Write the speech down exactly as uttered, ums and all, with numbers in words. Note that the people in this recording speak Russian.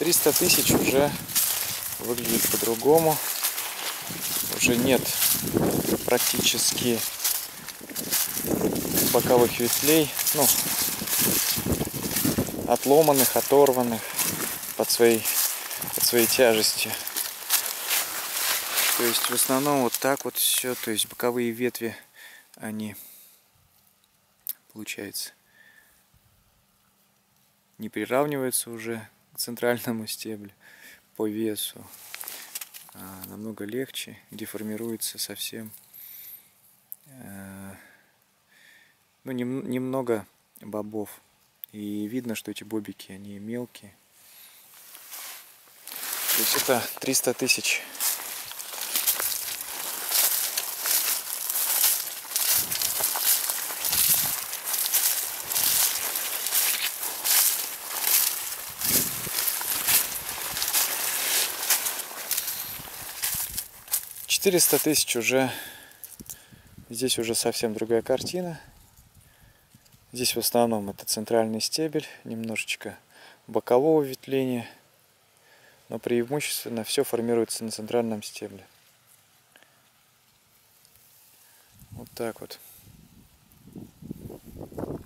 триста тысяч уже выглядит по-другому. Уже нет практически боковых ветвей, ну, отломанных, оторванных под своей, под своей тяжестью. То есть в основном вот так вот все, то есть боковые ветви, они, получается, не приравниваются уже к центральному стеблю по весу, а намного легче, где формируется совсем, э, ну, нем, немного бобов. И видно, что эти бобики, они мелкие. То есть это триста тысяч. четыреста тысяч уже, здесь уже совсем другая картина. Здесь в основном это центральный стебель, немножечко бокового ветвления, но преимущественно все формируется на центральном стебле. Вот так вот.